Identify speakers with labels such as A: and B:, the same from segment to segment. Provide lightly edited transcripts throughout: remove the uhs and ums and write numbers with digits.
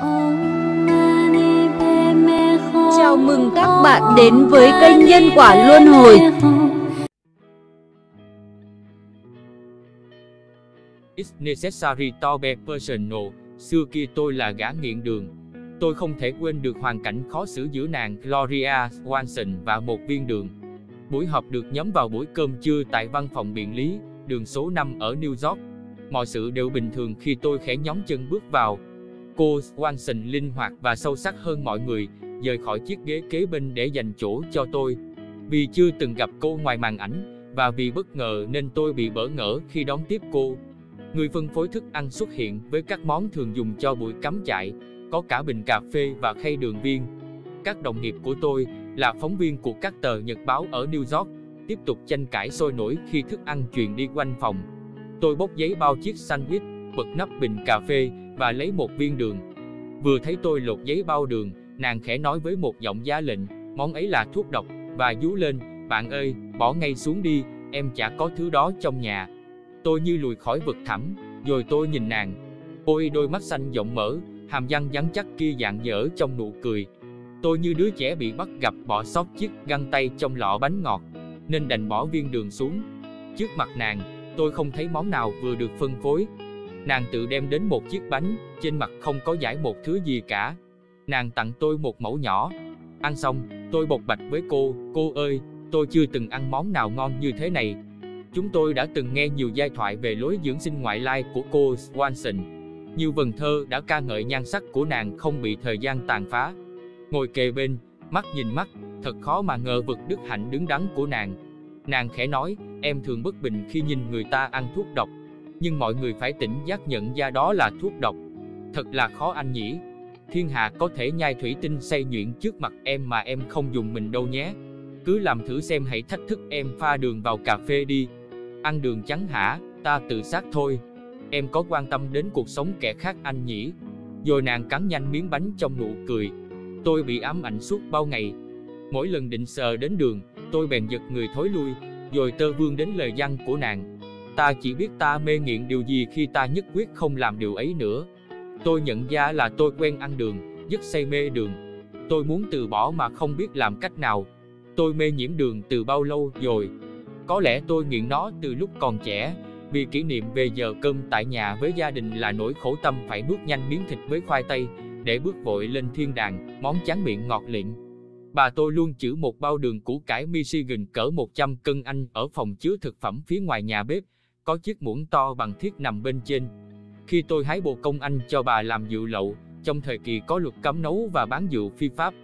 A: Chào mừng các bạn đến với kênh Nhân Quả Luân Hồi.
B: It's necessary to be personal. Xưa kia tôi là gã nghiện đường. Tôi không thể quên được hoàn cảnh khó xử giữa nàng Gloria Swanson và một viên đường. Buổi họp được nhóm vào buổi cơm trưa tại văn phòng biện lý, đường số 5 ở New York. Mọi sự đều bình thường khi tôi khẽ nhón chân bước vào. Cô Swanson linh hoạt và sâu sắc hơn mọi người, dời khỏi chiếc ghế kế bên để dành chỗ cho tôi. Vì chưa từng gặp cô ngoài màn ảnh, và vì bất ngờ nên tôi bị bỡ ngỡ khi đón tiếp cô. Người phân phối thức ăn xuất hiện với các món thường dùng cho buổi cắm trại, có cả bình cà phê và khay đường viên. Các đồng nghiệp của tôi là phóng viên của các tờ nhật báo ở New York, tiếp tục tranh cãi sôi nổi khi thức ăn truyền đi quanh phòng. Tôi bốc giấy bao chiếc sandwich, bật nắp bình cà phê và lấy một viên đường. Vừa thấy tôi lột giấy bao đường, nàng khẽ nói với một giọng giá lệnh, món ấy là thuốc độc, và dú lên, bạn ơi, bỏ ngay xuống đi, em chả có thứ đó trong nhà. Tôi như lùi khỏi vực thẳm, rồi tôi nhìn nàng. Ôi, đôi mắt xanh rộng mở, hàm răng rắn chắc kia rạng rỡ trong nụ cười. Tôi như đứa trẻ bị bắt gặp bỏ sót chiếc găng tay trong lọ bánh ngọt, nên đành bỏ viên đường xuống. Trước mặt nàng, tôi không thấy món nào vừa được phân phối. Nàng tự đem đến một chiếc bánh, trên mặt không có dải một thứ gì cả. Nàng tặng tôi một mẩu nhỏ. Ăn xong, tôi bộc bạch với cô ơi, tôi chưa từng ăn món nào ngon như thế này. Chúng tôi đã từng nghe nhiều giai thoại về lối dưỡng sinh ngoại lai của cô Swanson. Nhiều vần thơ đã ca ngợi nhan sắc của nàng không bị thời gian tàn phá. Ngồi kề bên, mắt nhìn mắt, thật khó mà ngờ vực đức hạnh đứng đắn của nàng. Nàng khẽ nói, em thường bất bình khi nhìn người ta ăn thuốc độc, nhưng mọi người phải tỉnh giác nhận ra đó là thuốc độc. Thật là khó anh nhỉ. Thiên hạ có thể nhai thủy tinh xay nhuyễn trước mặt em mà em không dùng mình đâu nhé. Cứ làm thử xem, hãy thách thức em pha đường vào cà phê đi. Ăn đường trắng hả, ta tự sát thôi. Em có quan tâm đến cuộc sống kẻ khác anh nhỉ? Rồi nàng cắn nhanh miếng bánh trong nụ cười. Tôi bị ám ảnh suốt bao ngày. Mỗi lần định sờ đến đường, tôi bèn giật người thối lui, rồi tơ vương đến lời văn của nàng. Ta chỉ biết ta mê nghiện điều gì khi ta nhất quyết không làm điều ấy nữa. Tôi nhận ra là tôi quen ăn đường, rất say mê đường. Tôi muốn từ bỏ mà không biết làm cách nào. Tôi mê nhiễm đường từ bao lâu rồi? Có lẽ tôi nghiện nó từ lúc còn trẻ, vì kỷ niệm về giờ cơm tại nhà với gia đình là nỗi khổ tâm phải nuốt nhanh miếng thịt với khoai tây, để bước vội lên thiên đàng, món tráng miệng ngọt lịm. Bà tôi luôn trữ một bao đường củ cải Michigan cỡ 100 cân Anh ở phòng chứa thực phẩm phía ngoài nhà bếp, có chiếc muỗng to bằng thiết nằm bên trên. Khi tôi hái bồ công Anh cho bà làm rượu lậu, trong thời kỳ có luật cấm nấu và bán rượu phi pháp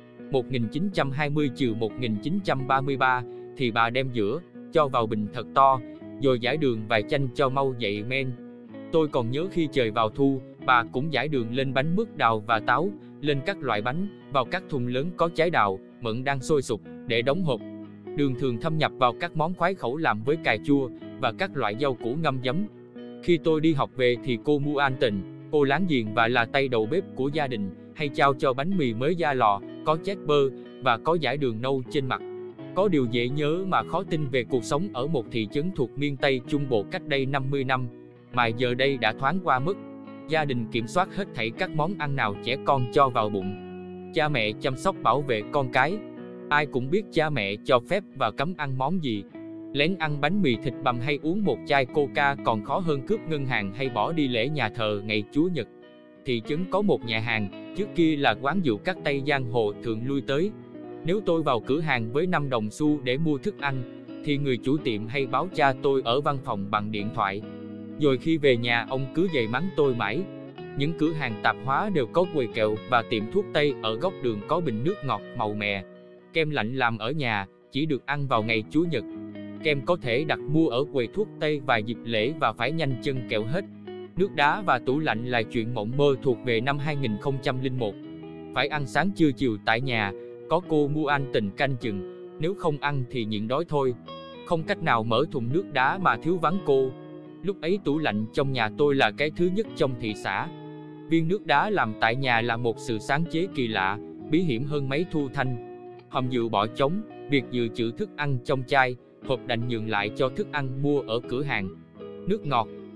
B: 1920-1933, thì bà đem rửa, cho vào bình thật to, rồi rải đường vài chanh cho mau dậy men. Tôi còn nhớ khi trời vào thu, bà cũng rải đường lên bánh mướt đào và táo, lên các loại bánh, vào các thùng lớn có trái đào, mận đang sôi sục, để đóng hộp. Đường thường thâm nhập vào các món khoái khẩu làm với cà chua, và các loại rau củ ngâm giấm. Khi tôi đi học về thì cô Mua An Tình, cô láng giềng và là tay đầu bếp của gia đình, hay trao cho bánh mì mới ra lò, có chét bơ, và có dải đường nâu trên mặt. Có điều dễ nhớ mà khó tin về cuộc sống ở một thị trấn thuộc miền Tây Trung Bộ cách đây 50 năm, mà giờ đây đã thoáng qua mất. Gia đình kiểm soát hết thảy các món ăn nào trẻ con cho vào bụng. Cha mẹ chăm sóc bảo vệ con cái. Ai cũng biết cha mẹ cho phép và cấm ăn món gì. Lén ăn bánh mì thịt bằm hay uống một chai coca còn khó hơn cướp ngân hàng hay bỏ đi lễ nhà thờ ngày Chúa Nhật. Thị trấn có một nhà hàng, trước kia là quán rượu các Tây giang hồ thường lui tới. Nếu tôi vào cửa hàng với 5 đồng xu để mua thức ăn, thì người chủ tiệm hay báo cha tôi ở văn phòng bằng điện thoại. Rồi khi về nhà ông cứ giày mắng tôi mãi. Những cửa hàng tạp hóa đều có quầy kẹo và tiệm thuốc Tây ở góc đường có bình nước ngọt màu mè. Kem lạnh làm ở nhà, chỉ được ăn vào ngày Chúa Nhật. Kem có thể đặt mua ở quầy thuốc Tây vài dịp lễ và phải nhanh chân kẹo hết. Nước đá và tủ lạnh là chuyện mộng mơ thuộc về năm 2001. Phải ăn sáng trưa chiều tại nhà, có cô Mua An Tình canh chừng, nếu không ăn thì nhịn đói thôi. Không cách nào mở thùng nước đá mà thiếu vắng cô. Lúc ấy tủ lạnh trong nhà tôi là cái thứ nhất trong thị xã. Viên nước đá làm tại nhà là một sự sáng chế kỳ lạ, bí hiểm hơn mấy thu thanh. Hầm rượu bỏ trống, việc dự trữ thức ăn trong chai, hộp đành nhường lại cho thức ăn mua ở cửa hàng. Nước ngọt,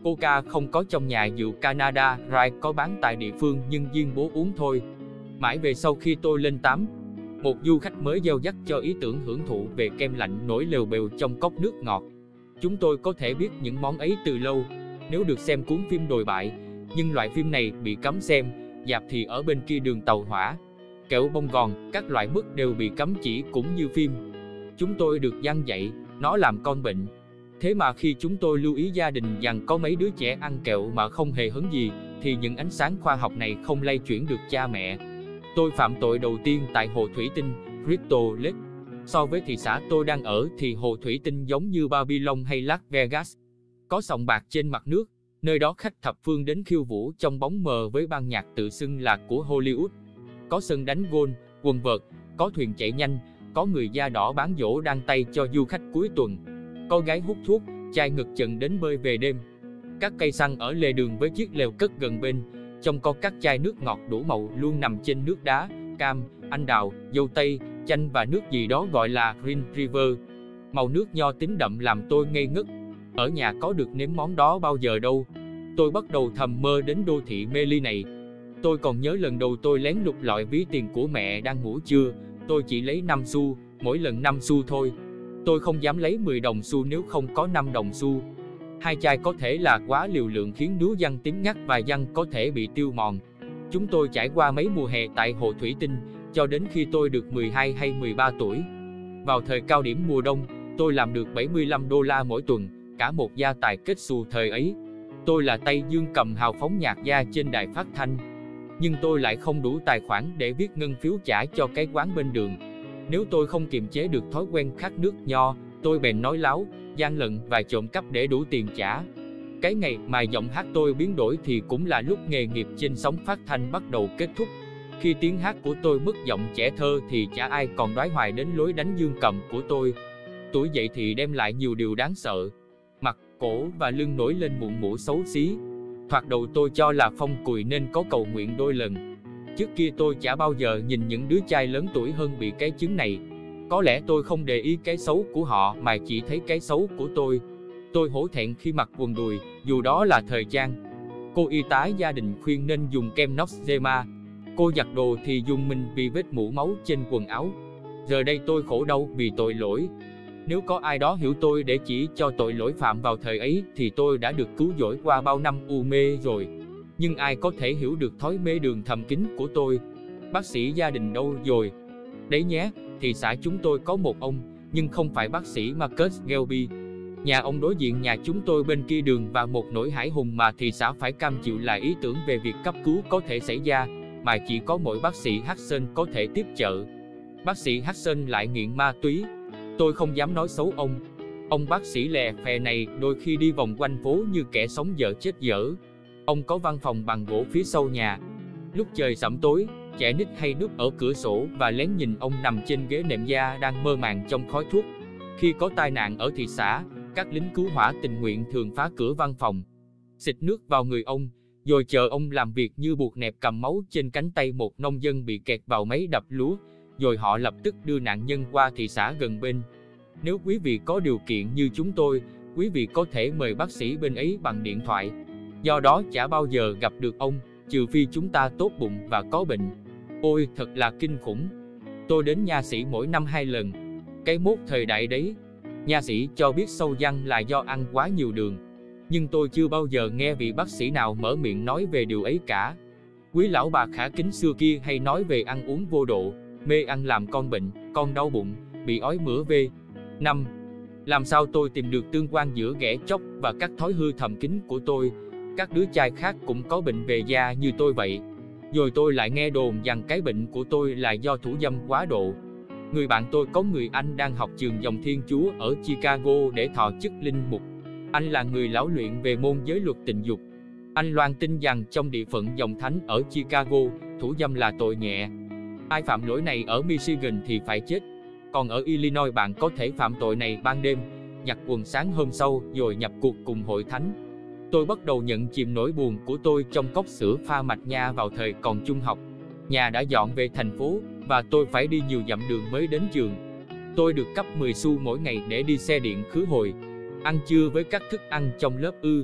B: Coca không có trong nhà rượu Canada Dry có bán tại địa phương nhưng riêng bố uống thôi. Mãi về sau khi tôi lên 8, một du khách mới gieo dắt cho ý tưởng hưởng thụ về kem lạnh nổi lèo bèo trong cốc nước ngọt. Chúng tôi có thể biết những món ấy từ lâu, nếu được xem cuốn phim đồi bại, nhưng loại phim này bị cấm xem, rạp thì ở bên kia đường tàu hỏa. Kẹo bông gòn, các loại mứt đều bị cấm chỉ cũng như phim. Chúng tôi được dặn dạy, nó làm con bệnh. Thế mà khi chúng tôi lưu ý gia đình rằng có mấy đứa trẻ ăn kẹo mà không hề hấn gì, thì những ánh sáng khoa học này không lay chuyển được cha mẹ. Tôi phạm tội đầu tiên tại hồ thủy tinh, Crystal Lake. So với thị xã tôi đang ở thì hồ thủy tinh giống như Babylon hay Las Vegas. Có sòng bạc trên mặt nước, nơi đó khách thập phương đến khiêu vũ trong bóng mờ với ban nhạc tự xưng là của Hollywood. Có sân đánh golf, quần vợt, có thuyền chạy nhanh, có người da đỏ bán dỗ đan tay cho du khách cuối tuần. Có gái hút thuốc, trai ngực chận đến bơi về đêm. Các cây xăng ở lề đường với chiếc lều cất gần bên, trong có các chai nước ngọt đủ màu luôn nằm trên nước đá, cam, anh đào, dâu tây, chanh và nước gì đó gọi là Green River. Màu nước nho tím đậm làm tôi ngây ngất. Ở nhà có được nếm món đó bao giờ đâu. Tôi bắt đầu thầm mơ đến đô thị mê ly này. Tôi còn nhớ lần đầu tôi lén lục lọi ví tiền của mẹ đang ngủ trưa. Tôi chỉ lấy 5 xu, mỗi lần 5 xu thôi. Tôi không dám lấy 10 đồng xu nếu không có 5 đồng xu. 2 chai có thể là quá liều lượng khiến núi giăng tím ngắt và giăng có thể bị tiêu mòn. Chúng tôi trải qua mấy mùa hè tại hồ thủy tinh, cho đến khi tôi được 12 hay 13 tuổi. Vào thời cao điểm mùa đông, tôi làm được $75 mỗi tuần, cả một gia tài kết xù thời ấy. Tôi là tay dương cầm hào phóng nhạc gia trên đài phát thanh. Nhưng tôi lại không đủ tài khoản để viết ngân phiếu trả cho cái quán bên đường. Nếu tôi không kiềm chế được thói quen khát nước nho, tôi bèn nói láo, gian lận và trộm cắp để đủ tiền trả. Cái ngày mà giọng hát tôi biến đổi thì cũng là lúc nghề nghiệp trên sóng phát thanh bắt đầu kết thúc. Khi tiếng hát của tôi mất giọng trẻ thơ thì chả ai còn đoái hoài đến lối đánh dương cầm của tôi. Tuổi dậy thì đem lại nhiều điều đáng sợ. Mặt, cổ và lưng nổi lên mụn mủ xấu xí. Thoạt đầu tôi cho là phong cùi nên có cầu nguyện đôi lần. Trước kia tôi chả bao giờ nhìn những đứa trai lớn tuổi hơn bị cái chứng này. Có lẽ tôi không để ý cái xấu của họ mà chỉ thấy cái xấu của tôi. Tôi hổ thẹn khi mặc quần đùi, dù đó là thời trang. Cô y tá gia đình khuyên nên dùng kem Noxzema. Cô giặt đồ thì dùng mình vì vết mũ máu trên quần áo. Giờ đây tôi khổ đau vì tội lỗi. Nếu có ai đó hiểu tôi để chỉ cho tội lỗi phạm vào thời ấy thì tôi đã được cứu rỗi qua bao năm u mê rồi. Nhưng ai có thể hiểu được thói mê đường thầm kín của tôi? Bác sĩ gia đình đâu rồi? Đấy nhé, thị xã chúng tôi có một ông, nhưng không phải bác sĩ Marcus Gelby. Nhà ông đối diện nhà chúng tôi bên kia đường và một nỗi hãi hùng mà thị xã phải cam chịu là ý tưởng về việc cấp cứu có thể xảy ra, mà chỉ có mỗi bác sĩ Hudson có thể tiếp trợ. Bác sĩ Hudson lại nghiện ma túy. Tôi không dám nói xấu ông. Ông bác sĩ lè phè này đôi khi đi vòng quanh phố như kẻ sống dở chết dở. Ông có văn phòng bằng gỗ phía sau nhà. Lúc trời sẩm tối, trẻ nít hay núp ở cửa sổ và lén nhìn ông nằm trên ghế nệm da đang mơ màng trong khói thuốc. Khi có tai nạn ở thị xã, các lính cứu hỏa tình nguyện thường phá cửa văn phòng, xịt nước vào người ông, rồi chờ ông làm việc như buộc nẹp cầm máu trên cánh tay một nông dân bị kẹt vào máy đập lúa, rồi họ lập tức đưa nạn nhân qua thị xã gần bên. Nếu quý vị có điều kiện như chúng tôi, quý vị có thể mời bác sĩ bên ấy bằng điện thoại. Do đó chả bao giờ gặp được ông, trừ phi chúng ta tốt bụng và có bệnh. Ôi, thật là kinh khủng. Tôi đến nha sĩ mỗi năm 2 lần. Cái mốt thời đại đấy. Nha sĩ cho biết sâu răng là do ăn quá nhiều đường. Nhưng tôi chưa bao giờ nghe vị bác sĩ nào mở miệng nói về điều ấy cả. Quý lão bà khả kính xưa kia hay nói về ăn uống vô độ, mê ăn làm con bệnh, con đau bụng, bị ói mửa v. 5. Làm sao tôi tìm được tương quan giữa ghẻ chóc và các thói hư thầm kín của tôi? Các đứa trai khác cũng có bệnh về da như tôi vậy. Rồi tôi lại nghe đồn rằng cái bệnh của tôi là do thủ dâm quá độ. Người bạn tôi có người anh đang học trường dòng Thiên Chúa ở Chicago để thọ chức linh mục. Anh là người lão luyện về môn giới luật tình dục. Anh loan tin rằng trong địa phận dòng thánh ở Chicago, thủ dâm là tội nhẹ. Ai phạm lỗi này ở Michigan thì phải chết. Còn ở Illinois bạn có thể phạm tội này ban đêm, giặt quần sáng hôm sau rồi nhập cuộc cùng hội thánh. Tôi bắt đầu nhận chìm nỗi buồn của tôi trong cốc sữa pha mạch nha vào thời còn trung học. Nhà đã dọn về thành phố và tôi phải đi nhiều dặm đường mới đến trường. Tôi được cấp 10 xu mỗi ngày để đi xe điện khứ hồi. Ăn trưa với các thức ăn trong lớp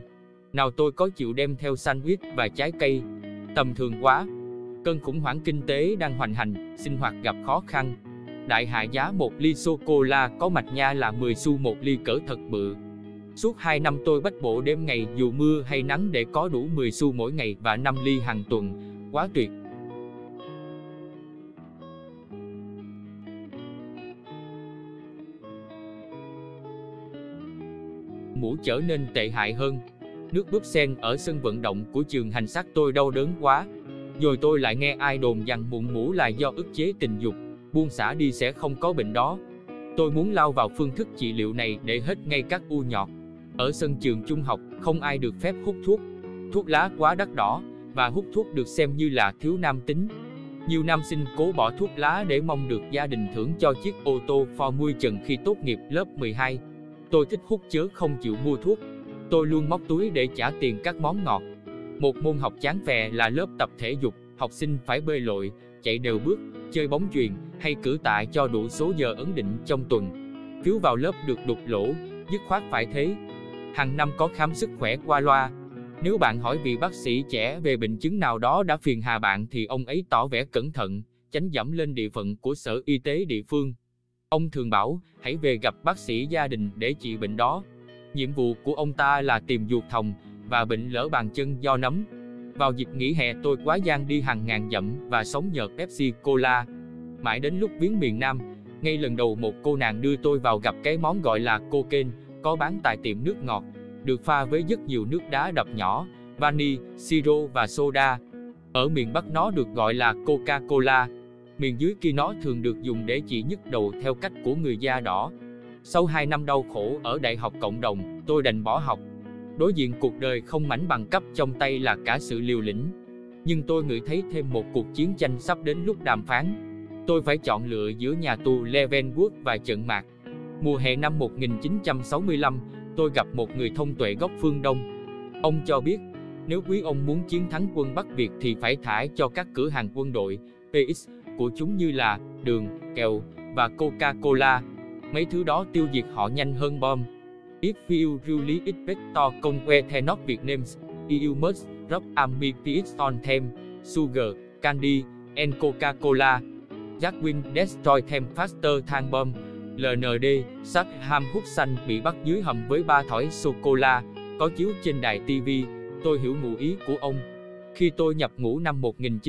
B: Nào tôi có chịu đem theo sandwich và trái cây. Tầm thường quá. Cơn khủng hoảng kinh tế đang hoành hành, sinh hoạt gặp khó khăn. Đại hạ giá một ly sô-cô-la có mạch nha là 10 xu một ly cỡ thật bự. Suốt 2 năm tôi bách bộ đêm ngày dù mưa hay nắng để có đủ 10 xu mỗi ngày và 5 ly hàng tuần. Quá tuyệt. Mũ trở nên tệ hại hơn. Nước búp sen ở sân vận động của trường hành xác tôi đau đớn quá. Rồi tôi lại nghe ai đồn rằng mụn mũ là do ức chế tình dục, buông xả đi sẽ không có bệnh đó. Tôi muốn lao vào phương thức trị liệu này để hết ngay các u nhọt. Ở sân trường trung học, không ai được phép hút thuốc. Thuốc lá quá đắt đỏ, và hút thuốc được xem như là thiếu nam tính. Nhiều nam sinh cố bỏ thuốc lá để mong được gia đình thưởng cho chiếc ô tô Formula Trần khi tốt nghiệp lớp 12. Tôi thích hút chớ không chịu mua thuốc. Tôi luôn móc túi để trả tiền các món ngọt. Một môn học chán phè là lớp tập thể dục, học sinh phải bơi lội, chạy đều bước, chơi bóng chuyền hay cử tạ cho đủ số giờ ấn định trong tuần. Phiếu vào lớp được đục lỗ, dứt khoát phải thế. Hàng năm có khám sức khỏe qua loa. Nếu bạn hỏi vị bác sĩ trẻ về bệnh chứng nào đó đã phiền hà bạn thì ông ấy tỏ vẻ cẩn thận, tránh dẫm lên địa phận của sở y tế địa phương. Ông thường bảo, hãy về gặp bác sĩ gia đình để trị bệnh đó. Nhiệm vụ của ông ta là tìm ruột thòng và bệnh lở bàn chân do nấm. Vào dịp nghỉ hè tôi quá gian đi hàng ngàn dặm và sống nhờ Pepsi Cola. Mãi đến lúc viếng miền Nam, ngay lần đầu một cô nàng đưa tôi vào gặp cái món gọi là cocaine, có bán tại tiệm nước ngọt, được pha với rất nhiều nước đá đập nhỏ, vani, siro và soda. Ở miền Bắc nó được gọi là Coca-Cola. Miền dưới kia nó thường được dùng để trị nhức đầu theo cách của người da đỏ. Sau 2 năm đau khổ ở Đại học Cộng đồng, tôi đành bỏ học. Đối diện cuộc đời không mảnh bằng cấp trong tay là cả sự liều lĩnh. Nhưng tôi ngửi thấy thêm một cuộc chiến tranh sắp đến lúc đàm phán. Tôi phải chọn lựa giữa nhà tù Leavenworth và trận mạc. Mùa hè năm 1965, tôi gặp một người thông tuệ gốc phương Đông. Ông cho biết, nếu quý ông muốn chiến thắng quân Bắc Việt thì phải thả cho các cửa hàng quân đội, PX, của chúng như là đường, kẹo và Coca-Cola. Mấy thứ đó tiêu diệt họ nhanh hơn bom. If you really expect to conquer not Vietnam's, you must rub army PX on them, sugar, candy, and Coca-Cola. Jack Win destroy them faster than bomb. LND, Saddam Hussein bị bắt dưới hầm với 3 thỏi sô-cô-la, có chiếu trên đài TV. Tôi hiểu ngụ ý của ông. Khi tôi nhập ngũ năm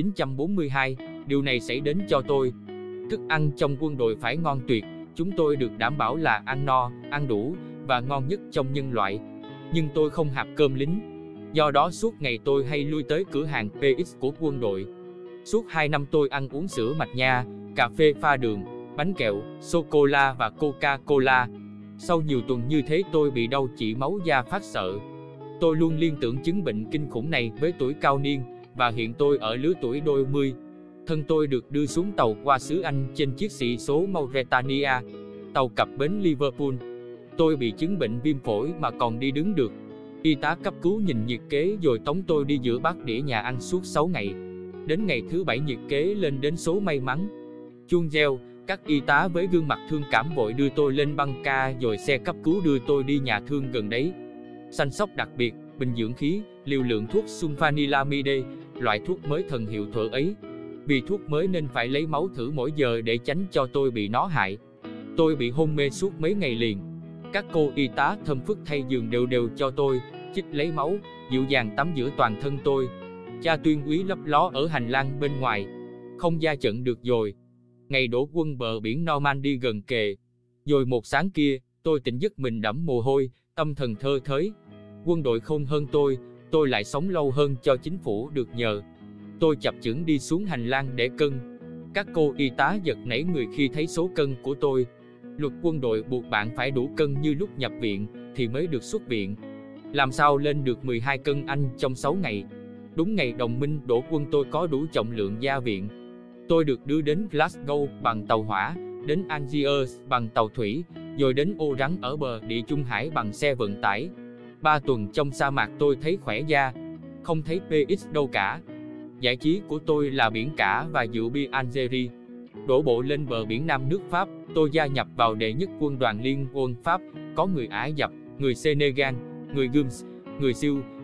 B: 1942, điều này xảy đến cho tôi. Thức ăn trong quân đội phải ngon tuyệt, chúng tôi được đảm bảo là ăn no, ăn đủ và ngon nhất trong nhân loại. Nhưng tôi không hạp cơm lính. Do đó suốt ngày tôi hay lui tới cửa hàng PX của quân đội. Suốt 2 năm tôi ăn uống sữa mạch nha, cà phê pha đường, bánh kẹo, sô-cô-la và Coca-Cola. Sau nhiều tuần như thế tôi bị đau chỉ máu da phát sợ. Tôi luôn liên tưởng chứng bệnh kinh khủng này với tuổi cao niên, và hiện tôi ở lứa tuổi đôi mươi. Thân tôi được đưa xuống tàu qua xứ Anh trên chiếc xị số Mauretania, tàu cập bến Liverpool. Tôi bị chứng bệnh viêm phổi mà còn đi đứng được. Y tá cấp cứu nhìn nhiệt kế rồi tống tôi đi giữa bát đĩa nhà ăn suốt 6 ngày. Đến ngày thứ 7 nhiệt kế lên đến số may mắn. Chuông reo, các y tá với gương mặt thương cảm vội đưa tôi lên băng ca rồi xe cấp cứu đưa tôi đi nhà thương gần đấy. Săn sóc đặc biệt, bình dưỡng khí, liều lượng thuốc sulfanilamide, loại thuốc mới thần hiệu thuở ấy. Vì thuốc mới nên phải lấy máu thử mỗi giờ để tránh cho tôi bị nó hại. Tôi bị hôn mê suốt mấy ngày liền. Các cô y tá thơm phức thay giường đều cho tôi, chích lấy máu, dịu dàng tắm giữa toàn thân tôi. Cha tuyên úy lấp ló ở hành lang bên ngoài. Không ra trận được rồi. Ngày đổ quân bờ biển Normandy gần kề. Rồi một sáng kia, tôi tỉnh giấc mình đẫm mồ hôi, tâm thần thơ thới. Quân đội khôn hơn tôi lại sống lâu hơn cho chính phủ được nhờ. Tôi chập chững đi xuống hành lang để cân. Các cô y tá giật nảy người khi thấy số cân của tôi. Luật quân đội buộc bạn phải đủ cân như lúc nhập viện thì mới được xuất viện. Làm sao lên được 12 cân Anh trong 6 ngày? Đúng ngày đồng minh đổ quân tôi có đủ trọng lượng ra viện. Tôi được đưa đến Glasgow bằng tàu hỏa, đến Algiers bằng tàu thủy, rồi đến Ô Rắn ở bờ Địa Trung Hải bằng xe vận tải. 3 tuần trong sa mạc tôi thấy khỏe da, không thấy PX đâu cả. Giải trí của tôi là biển cả và rượu bia Algeria. Đổ bộ lên bờ biển Nam nước Pháp, tôi gia nhập vào đệ nhất quân đoàn liên quân Pháp, có người Ả Rập, người Senegal, người Gums, người Siêu,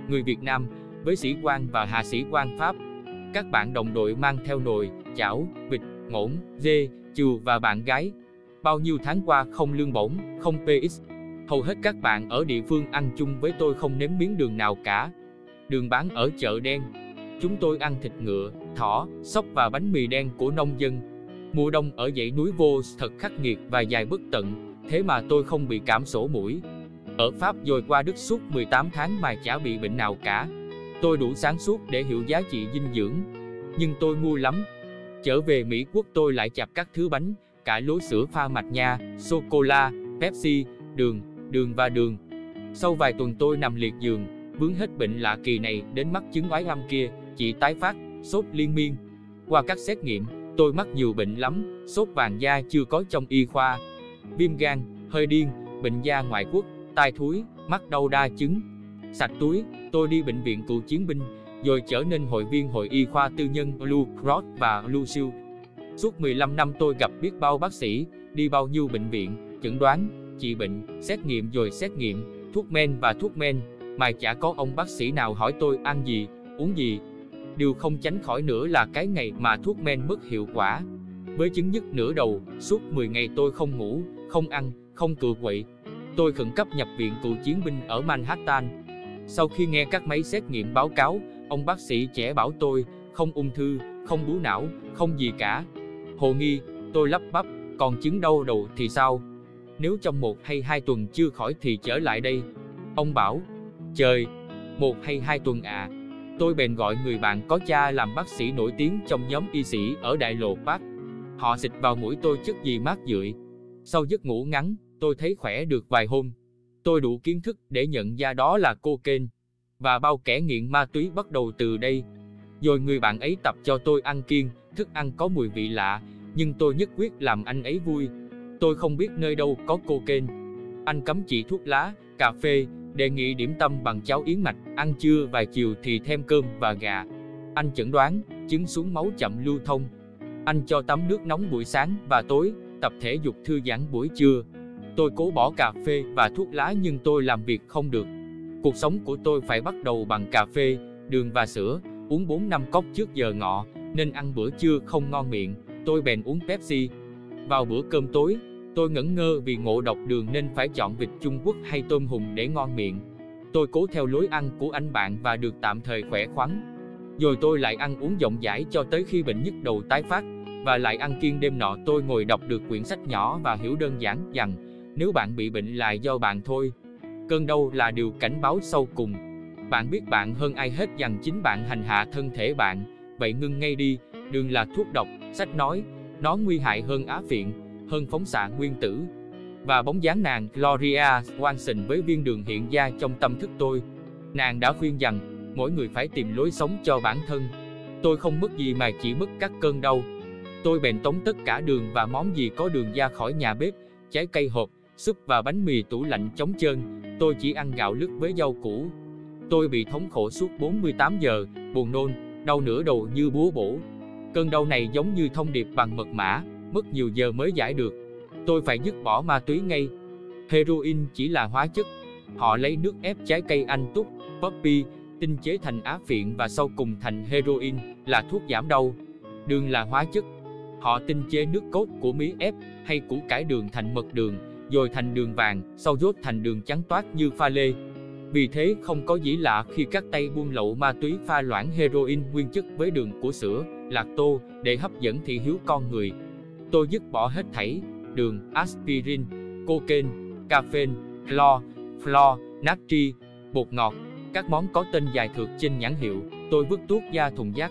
B: người Việt Nam, với sĩ quan và hạ sĩ quan Pháp. Các bạn đồng đội mang theo nồi, chảo, vịt, ngỗng, dê, trừu và bạn gái. Bao nhiêu tháng qua không lương bổng, không PX. Hầu hết các bạn ở địa phương ăn chung với tôi không nếm miếng đường nào cả. Đường bán ở chợ đen. Chúng tôi ăn thịt ngựa, thỏ, sóc và bánh mì đen của nông dân. Mùa đông ở dãy núi Vosges thật khắc nghiệt và dài bất tận, thế mà tôi không bị cảm sổ mũi. Ở Pháp rồi qua Đức suốt 18 tháng mà chả bị bệnh nào cả. Tôi đủ sáng suốt để hiểu giá trị dinh dưỡng. Nhưng tôi ngu lắm. Trở về Mỹ Quốc tôi lại chặt các thứ bánh, cả lối sữa pha mạch nha, sô-cô-la, Pepsi, đường và đường. Sau vài tuần tôi nằm liệt giường, vướng hết bệnh lạ kỳ này đến mắc chứng oái âm kia, chỉ tái phát, sốt liên miên. Qua các xét nghiệm, tôi mắc nhiều bệnh lắm, sốt vàng da chưa có trong y khoa, viêm gan, hơi điên, bệnh da ngoại quốc, tai thúi, mắt đau đa chứng. Sạch túi, tôi đi bệnh viện cựu chiến binh, rồi trở nên hội viên hội y khoa tư nhân Blue Cross và Blue Shield. Suốt 15 năm tôi gặp biết bao bác sĩ, đi bao nhiêu bệnh viện, chẩn đoán, trị bệnh, xét nghiệm rồi xét nghiệm, thuốc men và thuốc men, mà chả có ông bác sĩ nào hỏi tôi ăn gì, uống gì. Điều không tránh khỏi nữa là cái ngày mà thuốc men mất hiệu quả. Với chứng nhức nửa đầu, suốt 10 ngày tôi không ngủ, không ăn, không cựa quậy. Tôi khẩn cấp nhập viện cựu chiến binh ở Manhattan. Sau khi nghe các máy xét nghiệm báo cáo, ông bác sĩ trẻ bảo tôi, không ung thư, không bú não, không gì cả. Hồ nghi, tôi lắp bắp, còn chứng đau đầu thì sao? Nếu trong 1 hay 2 tuần chưa khỏi thì trở lại đây. Ông bảo, trời, 1 hay 2 tuần à? Tôi bèn gọi người bạn có cha làm bác sĩ nổi tiếng trong nhóm y sĩ ở Đại lộ Park. Họ xịt vào mũi tôi chất gì mát rượi. Sau giấc ngủ ngắn, tôi thấy khỏe được vài hôm. Tôi đủ kiến thức để nhận ra đó là cocaine. Và bao kẻ nghiện ma túy bắt đầu từ đây. Rồi người bạn ấy tập cho tôi ăn kiêng, thức ăn có mùi vị lạ, nhưng tôi nhất quyết làm anh ấy vui. Tôi không biết nơi đâu có cocaine. Anh cấm chỉ thuốc lá, cà phê, đề nghị điểm tâm bằng cháo yến mạch, ăn trưa vài chiều thì thêm cơm và gà. Anh chẩn đoán, chứng xuống máu chậm lưu thông. Anh cho tắm nước nóng buổi sáng và tối, tập thể dục thư giãn buổi trưa. Tôi cố bỏ cà phê và thuốc lá nhưng tôi làm việc không được. Cuộc sống của tôi phải bắt đầu bằng cà phê, đường và sữa, uống 4-5 cốc trước giờ ngọ, nên ăn bữa trưa không ngon miệng, tôi bèn uống Pepsi. Vào bữa cơm tối, tôi ngẩn ngơ vì ngộ độc đường nên phải chọn vịt Trung Quốc hay tôm hùm để ngon miệng. Tôi cố theo lối ăn của anh bạn và được tạm thời khỏe khoắn. Rồi tôi lại ăn uống rộng rãi cho tới khi bệnh nhức đầu tái phát, và lại ăn kiêng. Đêm nọ tôi ngồi đọc được quyển sách nhỏ và hiểu đơn giản rằng nếu bạn bị bệnh là do bạn thôi. Cơn đau là điều cảnh báo sau cùng. Bạn biết bạn hơn ai hết rằng chính bạn hành hạ thân thể bạn, vậy ngưng ngay đi. Đường là thuốc độc, sách nói, nó nguy hại hơn á phiện, hơn phóng xạ nguyên tử. Và bóng dáng nàng Gloria Swanson với viên đường hiện ra trong tâm thức tôi. Nàng đã khuyên rằng mỗi người phải tìm lối sống cho bản thân. Tôi không mất gì mà chỉ mất các cơn đau. Tôi bèn tống tất cả đường và món gì có đường ra khỏi nhà bếp, trái cây hộp, súp và bánh mì tủ lạnh trống trơn. Tôi chỉ ăn gạo lứt với rau củ. Tôi bị thống khổ suốt 48 giờ, buồn nôn, đau nửa đầu như búa bổ. Cơn đau này giống như thông điệp bằng mật mã, mất nhiều giờ mới giải được. Tôi phải dứt bỏ ma túy ngay. Heroin chỉ là hóa chất. Họ lấy nước ép trái cây anh túc, poppy, tinh chế thành á phiện và sau cùng thành heroin, là thuốc giảm đau. Đường là hóa chất. Họ tinh chế nước cốt của mí ép hay củ cải đường thành mật đường, rồi thành đường vàng, sau dốt thành đường trắng toát như pha lê. Vì thế không có gì lạ khi các tay buôn lậu ma túy pha loãng heroin nguyên chất với đường của sữa, lacto để hấp dẫn thị hiếu con người. Tôi dứt bỏ hết thảy, đường, aspirin, cocaine, caffeine, clo, flo, natri, bột ngọt, các món có tên dài thượt trên nhãn hiệu. Tôi vứt tuốt ra thùng rác.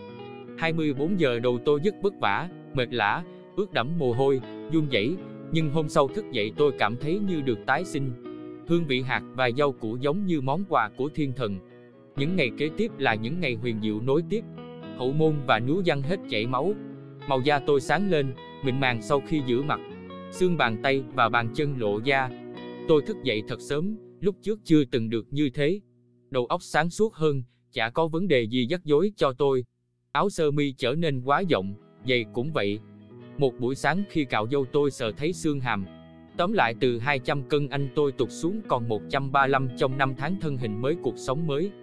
B: 24 giờ đầu tôi rất vất vả, mệt lả, ướt đẫm mồ hôi, run rẩy, nhưng hôm sau thức dậy tôi cảm thấy như được tái sinh. Hương vị hạt và rau củ giống như món quà của thiên thần. Những ngày kế tiếp là những ngày huyền diệu nối tiếp. Hậu môn và nướu răng hết chảy máu. Màu da tôi sáng lên, mịn màng sau khi rửa mặt. Xương bàn tay và bàn chân lộ ra. Tôi thức dậy thật sớm, lúc trước chưa từng được như thế. Đầu óc sáng suốt hơn, chả có vấn đề gì rắc rối cho tôi. Áo sơ mi trở nên quá rộng, giày cũng vậy. Một buổi sáng khi cạo râu tôi sờ thấy xương hàm. Tóm lại từ 200 cân anh tôi tụt xuống còn 135 trong 5 tháng thân hình mới cuộc sống mới.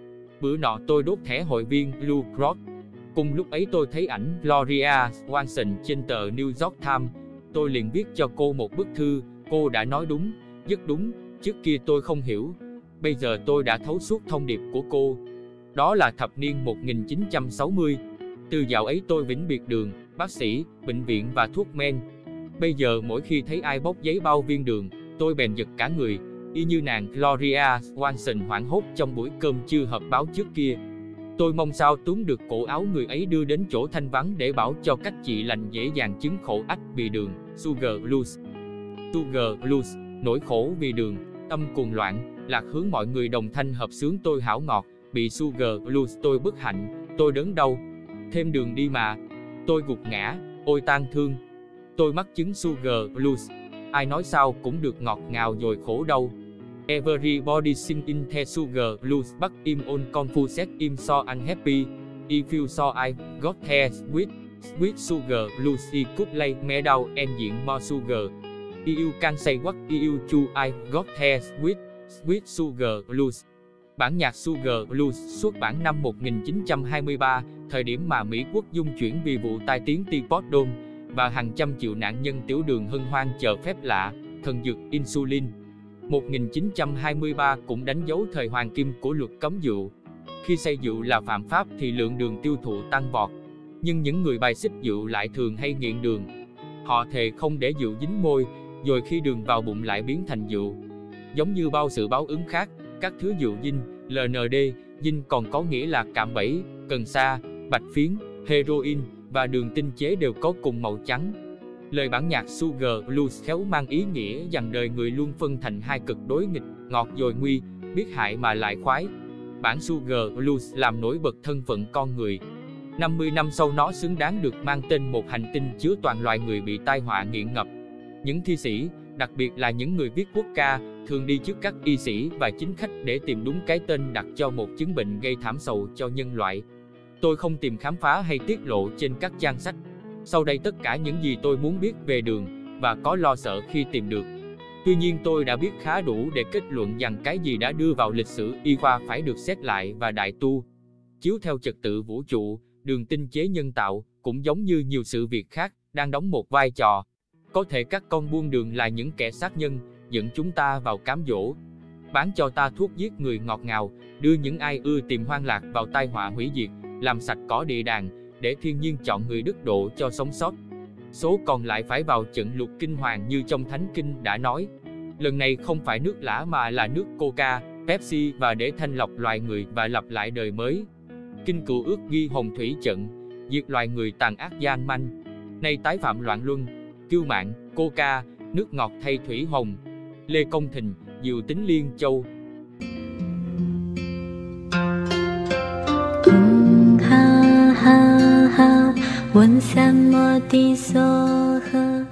B: Bữa nọ tôi đốt thẻ hội viên Blue Cross. Cùng lúc ấy tôi thấy ảnh Gloria Swanson trên tờ New York Times. Tôi liền viết cho cô một bức thư. Cô đã nói đúng, rất đúng. Trước kia tôi không hiểu. Bây giờ tôi đã thấu suốt thông điệp của cô. Đó là thập niên 1960. Từ dạo ấy tôi vĩnh biệt đường, bác sĩ, bệnh viện và thuốc men. Bây giờ mỗi khi thấy ai bóc giấy bao viên đường, tôi bèn giật cả người, y như nàng Gloria Swanson hoảng hốt trong buổi cơm trưa họp báo trước kia. Tôi mong sao túm được cổ áo người ấy đưa đến chỗ thanh vắng để bảo cho cách trị lành dễ dàng chứng khổ ách vì đường, Sugar Blues. Sugar Blues, nỗi khổ vì đường, tâm cuồng loạn, lạc hướng mọi người đồng thanh hợp xướng tôi hảo ngọt, bị Sugar Blues tôi bất hạnh, tôi đớn đau. Thêm đường đi mà. Tôi gục ngã, ôi tang thương. Tôi mắc chứng Sugar Blues. Ai nói sao cũng được ngọt ngào rồi khổ đau. Everybody sing in the Sugar Blues but I'm on confused, I'm so unhappy. I feel so I got the sweet sugar blues. I could lay me down and drink more sugar. You can say what you choose. I got the sweet sugar blues. Bản nhạc Sugar Blues xuất bản năm 1923, thời điểm mà Mỹ quốc dung chuyển vì vụ tai tiếng Teapot Dome, và hàng trăm triệu nạn nhân tiểu đường hân hoan chờ phép lạ, thần dược insulin. 1923 cũng đánh dấu thời hoàng kim của luật cấm rượu. Khi say rượu là phạm pháp thì lượng đường tiêu thụ tăng vọt. Nhưng những người bài xích rượu lại thường hay nghiện đường. Họ thề không để rượu dính môi, rồi khi đường vào bụng lại biến thành rượu. Giống như bao sự báo ứng khác, các thứ rượu dinh, LND, dinh còn có nghĩa là cạm bẫy, cần sa, bạch phiến, heroin và đường tinh chế đều có cùng màu trắng. Lời bản nhạc Sugar Blues khéo mang ý nghĩa rằng đời người luôn phân thành hai cực đối nghịch, ngọt rồi nguy, biết hại mà lại khoái. Bản Sugar Blues làm nổi bật thân phận con người. 50 năm sau nó xứng đáng được mang tên một hành tinh chứa toàn loài người bị tai họa nghiện ngập. Những thi sĩ, đặc biệt là những người viết quốc ca, thường đi trước các y sĩ và chính khách để tìm đúng cái tên đặt cho một chứng bệnh gây thảm sầu cho nhân loại. Tôi không tìm khám phá hay tiết lộ trên các trang sách. Sau đây tất cả những gì tôi muốn biết về đường, và có lo sợ khi tìm được. Tuy nhiên tôi đã biết khá đủ để kết luận rằng cái gì đã đưa vào lịch sử y khoa phải được xét lại và đại tu. Chiếu theo trật tự vũ trụ, đường tinh chế nhân tạo, cũng giống như nhiều sự việc khác, đang đóng một vai trò. Có thể các con buôn đường là những kẻ sát nhân, dẫn chúng ta vào cám dỗ. Bán cho ta thuốc giết người ngọt ngào, đưa những ai ưa tìm hoang lạc vào tai họa hủy diệt, làm sạch cỏ địa đàng, để thiên nhiên chọn người đức độ cho sống sót. Số còn lại phải vào trận lục kinh hoàng như trong Thánh Kinh đã nói. Lần này không phải nước lã mà là nước Coca, Pepsi và để thanh lọc loài người và lập lại đời mới. Kinh Cựu Ước ghi hồng thủy trận, diệt loài người tàn ác gian manh. Nay tái phạm loạn luân, kiêu mạn, Coca, nước ngọt thay thủy hồng. Lê Công Thình, Diệu Tính Liên Châu.
C: Ha ha ha, 问什么的所和？